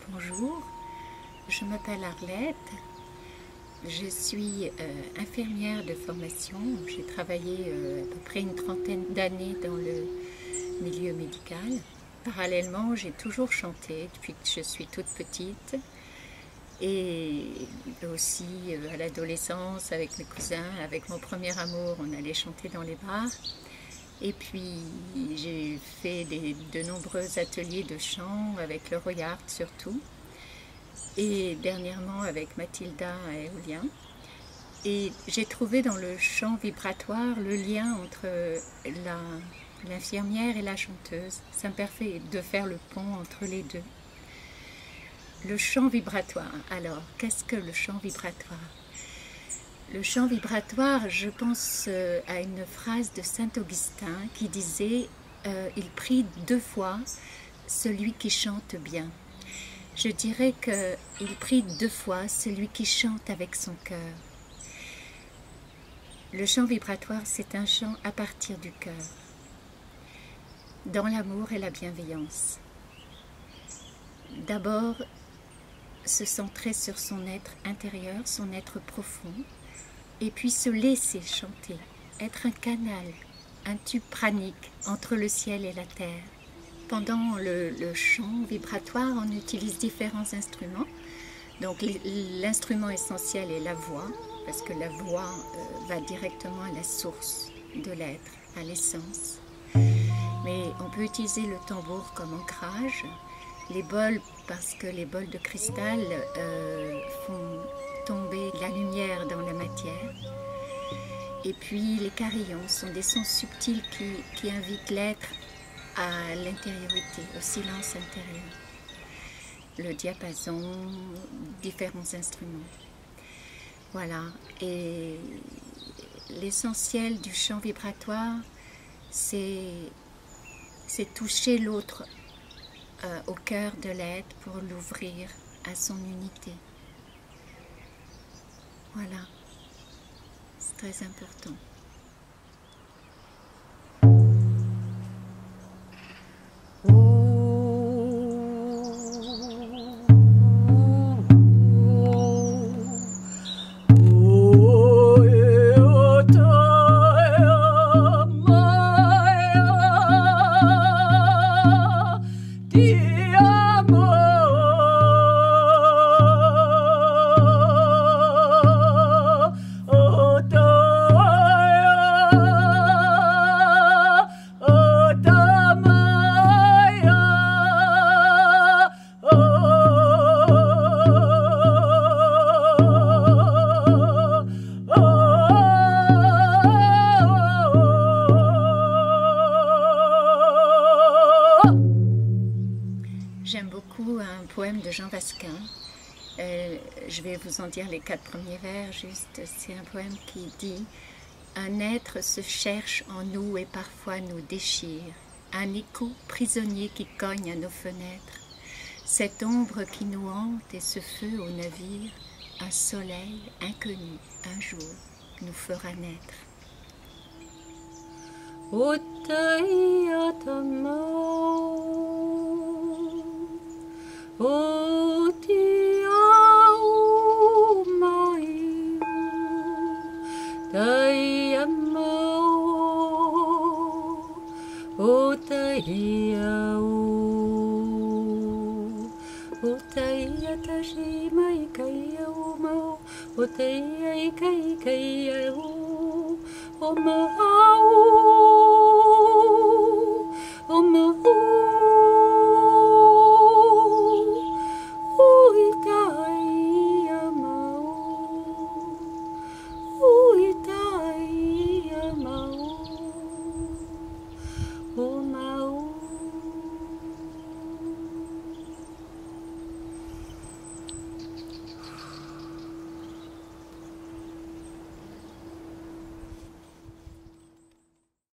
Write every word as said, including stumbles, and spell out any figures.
Bonjour, je m'appelle Arlette, je suis euh, infirmière de formation, j'ai travaillé euh, à peu près une trentaine d'années dans le milieu médical. Parallèlement, j'ai toujours chanté depuis que je suis toute petite et aussi euh, à l'adolescence avec mes cousins, avec mon premier amour, on allait chanter dans les bars. Et puis j'ai fait des, de nombreux ateliers de chant avec le Royard surtout, et dernièrement avec Mathilda à Éolien. Et j'ai trouvé dans le chant vibratoire le lien entre l'infirmière et la chanteuse. Ça me permet de faire le pont entre les deux. Le chant vibratoire, alors qu'est-ce que le chant vibratoire? Le chant vibratoire, je pense à une phrase de saint Augustin qui disait euh, « Il prie deux fois celui qui chante bien ». Je dirais qu'il prie deux fois celui qui chante avec son cœur. Le chant vibratoire, c'est un chant à partir du cœur, dans l'amour et la bienveillance. D'abord, se centrer sur son être intérieur, son être profond, et puis se laisser chanter, être un canal, un tube pranique entre le ciel et la terre. Pendant le, le chant vibratoire, on utilise différents instruments. Donc l'instrument essentiel est la voix, parce que la voix euh, va directement à la source de l'être, à l'essence. Mais on peut utiliser le tambour comme ancrage, les bols, parce que les bols de cristal euh, font tomber la lumière dans la matière. Et puis les carillons sont des sons subtils qui, qui invitent l'être à l'intériorité, au silence intérieur. Le diapason, différents instruments. Voilà, et l'essentiel du chant vibratoire, c'est toucher l'autre euh, au cœur de l'être pour l'ouvrir à son unité. Voilà, c'est très important. J'aime beaucoup un poème de Jean Vasquin. Euh, je vais vous en dire les quatre premiers vers, juste. C'est un poème qui dit « Un être se cherche en nous et parfois nous déchire, un écho prisonnier qui cogne à nos fenêtres, cette ombre qui nous hante et ce feu au navire, un soleil inconnu un jour nous fera naître. » O te au mai tai amau o tai au o tai atashi mai kai au mau o tai ai kai kai au o mau